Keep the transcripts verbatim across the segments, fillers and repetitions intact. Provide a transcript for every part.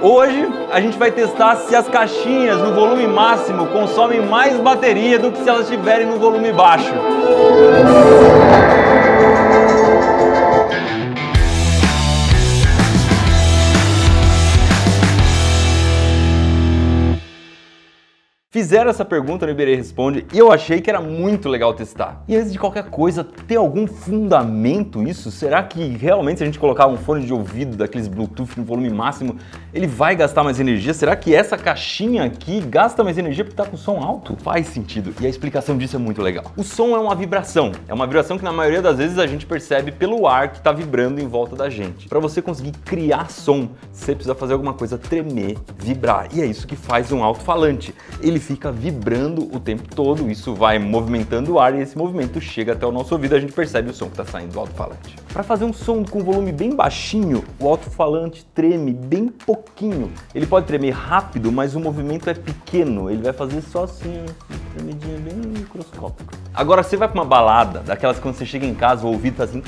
Hoje a gente vai testar se as caixinhas no volume máximo consomem mais bateria do que se elas estiverem no volume baixo. Fizeram essa pergunta no Iberê Responde e eu achei que era muito legal testar. E antes de qualquer coisa, tem algum fundamento isso? Será que realmente se a gente colocar um fone de ouvido daqueles Bluetooth no volume máximo, ele vai gastar mais energia? Será que essa caixinha aqui gasta mais energia porque tá com som alto? Faz sentido e a explicação disso é muito legal. O som é uma vibração, é uma vibração que na maioria das vezes a gente percebe pelo ar que tá vibrando em volta da gente. Para você conseguir criar som, você precisa fazer alguma coisa tremer, vibrar, e é isso que faz um alto-falante. Ele fica vibrando o tempo todo, isso vai movimentando o ar e esse movimento chega até o nosso ouvido e a gente percebe o som que está saindo do alto-falante. Para fazer um som com volume bem baixinho, o alto-falante treme bem pouquinho. Ele pode tremer rápido, mas o movimento é pequeno, ele vai fazer só assim, uma tremidinha bem microscópica. Agora você vai para uma balada, daquelas que quando você chega em casa o ouvido tá assim,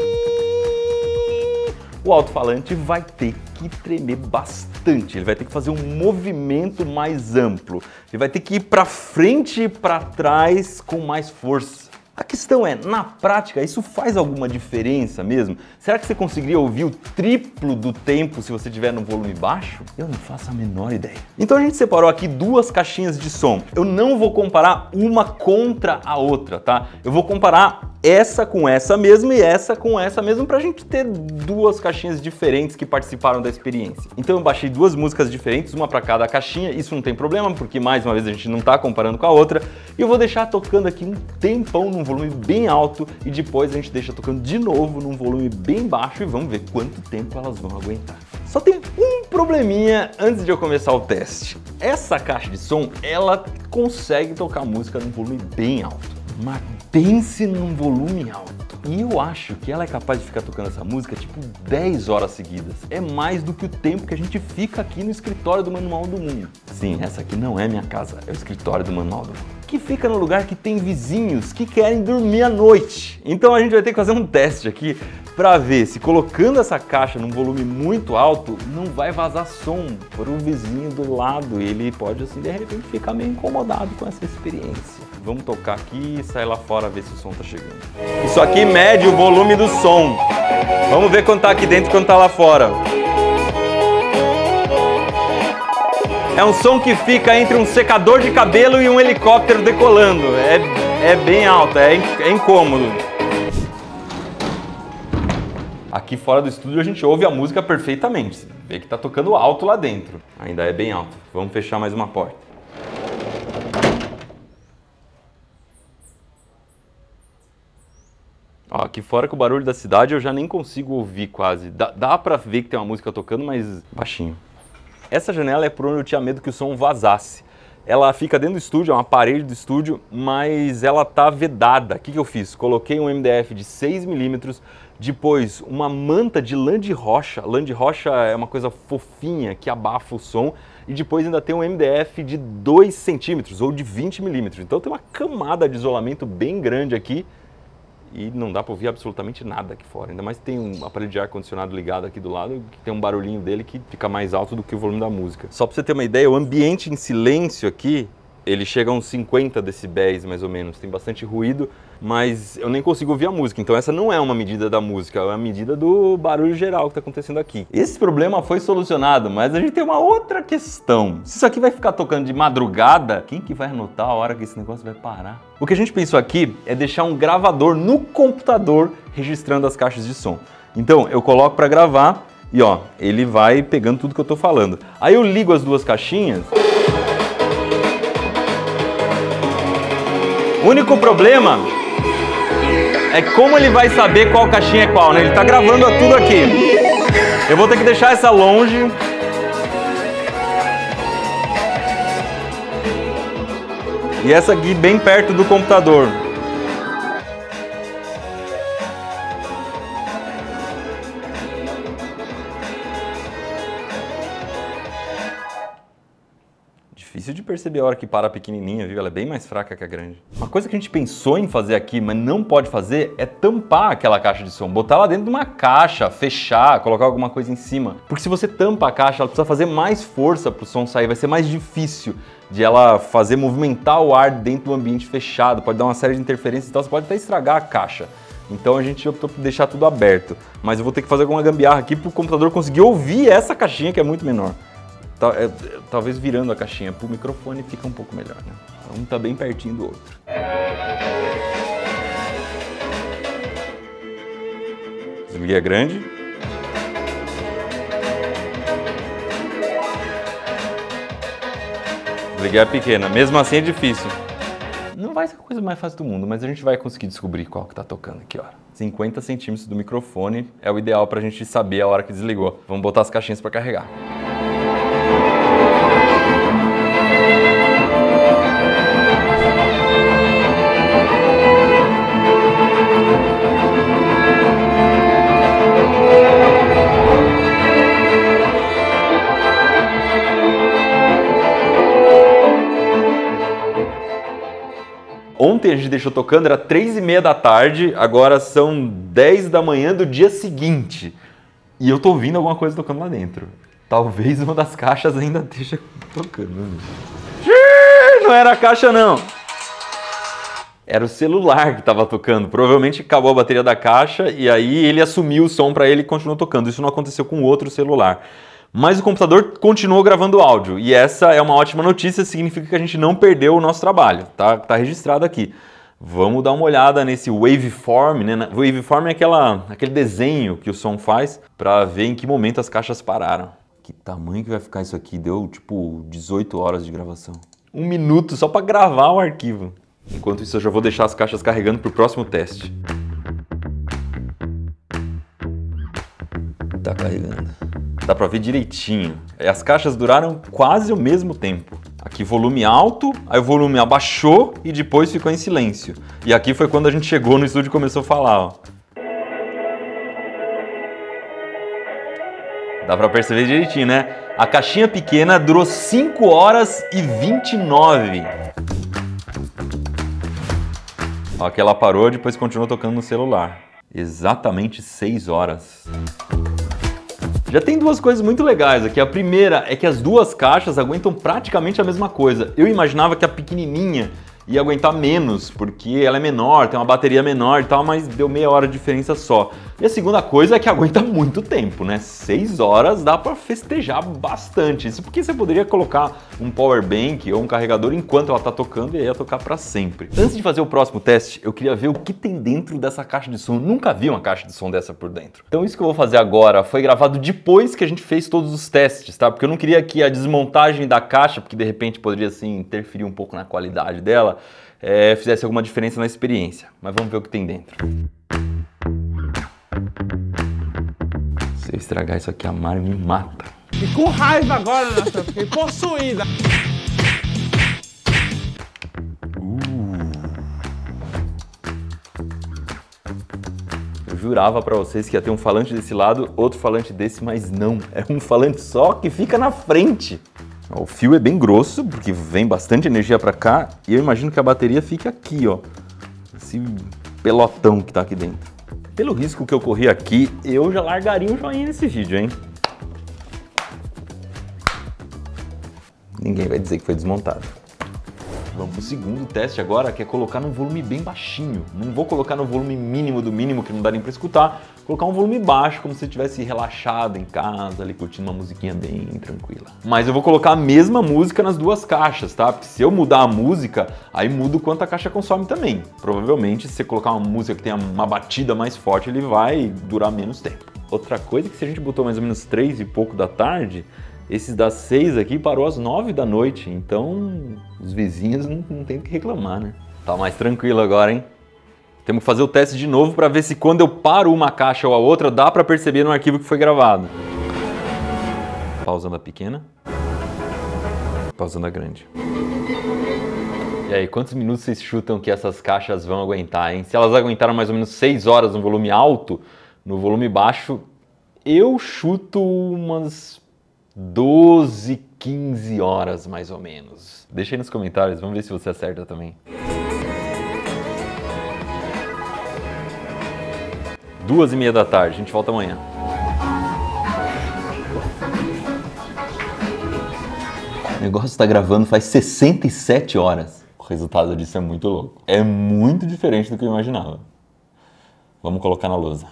o alto-falante vai ter que tremer bastante, ele vai ter que fazer um movimento mais amplo, ele vai ter que ir para frente e para trás com mais força. A questão é, na prática, isso faz alguma diferença mesmo? Será que você conseguiria ouvir o triplo do tempo se você estiver no volume baixo? Eu não faço a menor ideia. Então a gente separou aqui duas caixinhas de som. Eu não vou comparar uma contra a outra, tá? Eu vou comparar essa com essa mesma e essa com essa mesma pra gente ter duas caixinhas diferentes que participaram da experiência. Então eu baixei duas músicas diferentes, uma para cada caixinha, isso não tem problema, porque mais uma vez a gente não tá comparando com a outra, e eu vou deixar tocando aqui um tempão num volume bem alto e depois a gente deixa tocando de novo num volume bem baixo e vamos ver quanto tempo elas vão aguentar. Só tem um probleminha antes de eu começar o teste. Essa caixa de som, ela consegue tocar música num volume bem alto, mas pense num volume alto. E eu acho que ela é capaz de ficar tocando essa música tipo dez horas seguidas. É mais do que o tempo que a gente fica aqui no escritório do Manual do Mundo. Sim, essa aqui não é minha casa, é o escritório do Manual do Mundo, que fica no lugar que tem vizinhos que querem dormir à noite. Então a gente vai ter que fazer um teste aqui para ver se colocando essa caixa num volume muito alto não vai vazar som para o vizinho do lado e ele pode assim de repente ficar meio incomodado com essa experiência. Vamos tocar aqui e sair lá fora ver se o som tá chegando. Isso aqui mede o volume do som. Vamos ver quanto tá aqui dentro e quanto tá lá fora. É um som que fica entre um secador de cabelo e um helicóptero decolando. É, é bem alto, é, é incômodo. Aqui fora do estúdio a gente ouve a música perfeitamente. Você vê que tá tocando alto lá dentro. Ainda é bem alto. Vamos fechar mais uma porta. Ó, aqui fora com o barulho da cidade eu já nem consigo ouvir quase. Dá, dá pra ver que tem uma música tocando, mas baixinho. Essa janela é por onde eu tinha medo que o som vazasse. Ela fica dentro do estúdio, é uma parede do estúdio, mas ela tá vedada. O que que eu fiz? Coloquei um M D F de seis milímetros, depois uma manta de lã de rocha. Lã de rocha é uma coisa fofinha que abafa o som. E depois ainda tem um M D F de dois centímetros ou de vinte milímetros. Então tem uma camada de isolamento bem grande aqui. E não dá para ouvir absolutamente nada aqui fora. Ainda mais tem um aparelho de ar-condicionado ligado aqui do lado, que tem um barulhinho dele que fica mais alto do que o volume da música. Só para você ter uma ideia, o ambiente em silêncio aqui, ele chega a uns cinquenta decibéis mais ou menos. Tem bastante ruído, mas eu nem consigo ouvir a música. Então essa não é uma medida da música, é uma medida do barulho geral que está acontecendo aqui. Esse problema foi solucionado, mas a gente tem uma outra questão. Se isso aqui vai ficar tocando de madrugada, quem que vai anotar a hora que esse negócio vai parar? O que a gente pensou aqui é deixar um gravador no computador registrando as caixas de som. Então eu coloco para gravar e ó, ele vai pegando tudo que eu tô falando. Aí eu ligo as duas caixinhas. O único problema é como ele vai saber qual caixinha é qual, né? Ele tá gravando tudo aqui. Eu vou ter que deixar essa longe. E essa aqui bem perto do computador. Difícil de perceber a hora que para a pequenininha, viu? Ela é bem mais fraca que a grande. Uma coisa que a gente pensou em fazer aqui, mas não pode fazer, é tampar aquela caixa de som. Botar ela dentro de uma caixa, fechar, colocar alguma coisa em cima. Porque se você tampa a caixa, ela precisa fazer mais força para o som sair. Vai ser mais difícil de ela fazer movimentar o ar dentro do ambiente fechado. Pode dar uma série de interferências e tal. Você pode até estragar a caixa. Então a gente optou por deixar tudo aberto. Mas eu vou ter que fazer alguma gambiarra aqui para o computador conseguir ouvir essa caixinha que é muito menor. Talvez virando a caixinha pro microfone fica um pouco melhor, né? Um tá bem pertinho do outro. Desliguei a grande. Desliguei a pequena. Mesmo assim é difícil. Não vai ser a coisa mais fácil do mundo, mas a gente vai conseguir descobrir qual que tá tocando aqui, ó. cinquenta centímetros do microfone é o ideal pra gente saber a hora que desligou. Vamos botar as caixinhas pra carregar. Ontem a gente deixou tocando, era três e meia da tarde, agora são dez da manhã do dia seguinte. E eu tô ouvindo alguma coisa tocando lá dentro. Talvez uma das caixas ainda esteja tocando. Não era a caixa, não. Era o celular que estava tocando. Provavelmente acabou a bateria da caixa e aí ele assumiu o som para ele e continuou tocando. Isso não aconteceu com o outro celular. Mas o computador continuou gravando áudio. E essa é uma ótima notícia, significa que a gente não perdeu o nosso trabalho. Tá, tá registrado aqui. Vamos dar uma olhada nesse waveform, né? Waveform é aquela, aquele desenho que o som faz para ver em que momento as caixas pararam. Que tamanho que vai ficar isso aqui? Deu tipo dezoito horas de gravação. Um minuto só para gravar o arquivo. Enquanto isso eu já vou deixar as caixas carregando para o próximo teste. Tá carregando. Dá para ver direitinho. As caixas duraram quase o mesmo tempo. Aqui volume alto, aí o volume abaixou e depois ficou em silêncio. E aqui foi quando a gente chegou no estúdio e começou a falar, ó. Dá pra perceber direitinho, né? A caixinha pequena durou cinco horas e vinte e nove. Ó, que ela parou e depois continuou tocando no celular. Exatamente seis horas. Já tem duas coisas muito legais aqui. A primeira é que as duas caixas aguentam praticamente a mesma coisa. Eu imaginava que a pequenininha ia aguentar menos, porque ela é menor, tem uma bateria menor e tal, mas deu meia hora de diferença só. E a segunda coisa é que aguenta muito tempo, né? Seis horas dá pra festejar bastante. Isso porque você poderia colocar um power bank ou um carregador enquanto ela tá tocando e aí ia tocar pra sempre. Antes de fazer o próximo teste, eu queria ver o que tem dentro dessa caixa de som. Eu nunca vi uma caixa de som dessa por dentro. Então isso que eu vou fazer agora foi gravado depois que a gente fez todos os testes, tá? Porque eu não queria que a desmontagem da caixa, porque de repente poderia assim interferir um pouco na qualidade dela, É, fizesse alguma diferença na experiência. Mas vamos ver o que tem dentro. Se eu estragar isso aqui, a Mari me mata. E com raiva agora, Natan, fiquei possuída. Uh. Eu jurava pra vocês que ia ter um falante desse lado, outro falante desse, mas não. É um falante só que fica na frente. O fio é bem grosso, porque vem bastante energia para cá, e eu imagino que a bateria fique aqui, ó. Esse pelotão que tá aqui dentro. Pelo risco que eu corri aqui, eu já largaria um joinha nesse vídeo, hein? Ninguém vai dizer que foi desmontado. Vamos pro segundo teste agora, que é colocar num volume bem baixinho. Não vou colocar no volume mínimo do mínimo, que não dá nem pra escutar. Colocar um volume baixo, como se você estivesse relaxado em casa, ali curtindo uma musiquinha bem tranquila. Mas eu vou colocar a mesma música nas duas caixas, tá? Porque se eu mudar a música, aí muda o quanto a caixa consome também. Provavelmente, se você colocar uma música que tenha uma batida mais forte, ele vai durar menos tempo. Outra coisa é que se a gente botou mais ou menos três e pouco da tarde, esses das seis aqui parou às nove da noite, então os vizinhos não, não tem o que reclamar, né? Tá mais tranquilo agora, hein? Temos que fazer o teste de novo para ver se quando eu paro uma caixa ou a outra, dá para perceber no arquivo que foi gravado. Pausando a pequena. Pausando a grande. E aí, quantos minutos vocês chutam que essas caixas vão aguentar, hein? Se elas aguentaram mais ou menos seis horas no volume alto, no volume baixo, eu chuto umas doze, quinze horas mais ou menos. Deixa aí nos comentários, vamos ver se você acerta também. Duas e meia da tarde, a gente volta amanhã. O negócio está gravando faz sessenta e sete horas. O resultado disso é muito louco. É muito diferente do que eu imaginava. Vamos colocar na lousa.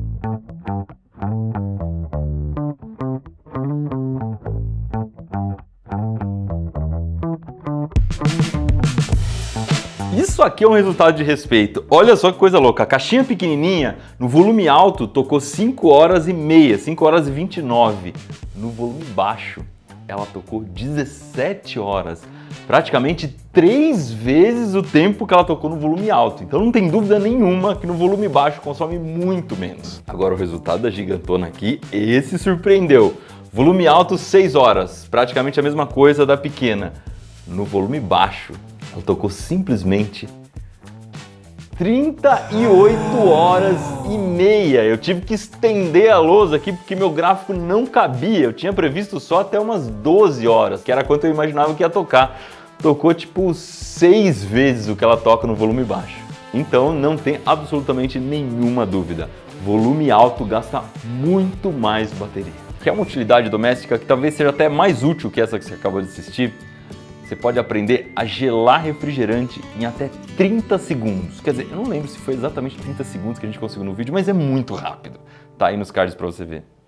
Isso aqui é um resultado de respeito. Olha só que coisa louca. A caixinha pequenininha, no volume alto, tocou cinco horas e meia, cinco horas e vinte e nove. No volume baixo, ela tocou dezessete horas. Praticamente três vezes o tempo que ela tocou no volume alto. Então não tem dúvida nenhuma que no volume baixo consome muito menos. Agora o resultado da gigantona aqui, esse surpreendeu. Volume alto, seis horas. Praticamente a mesma coisa da pequena. No volume baixo, ela tocou simplesmente trinta e oito horas e meia. Eu tive que estender a lousa aqui porque meu gráfico não cabia. Eu tinha previsto só até umas doze horas, que era quanto eu imaginava que ia tocar. Tocou tipo seis vezes o que ela toca no volume baixo. Então não tem absolutamente nenhuma dúvida. Volume alto gasta muito mais bateria. Quer uma utilidade doméstica que talvez seja até mais útil que essa que você acabou de assistir? Você pode aprender a gelar refrigerante em até trinta segundos. Quer dizer, eu não lembro se foi exatamente trinta segundos que a gente conseguiu no vídeo, mas é muito rápido. Tá aí nos cards para você ver.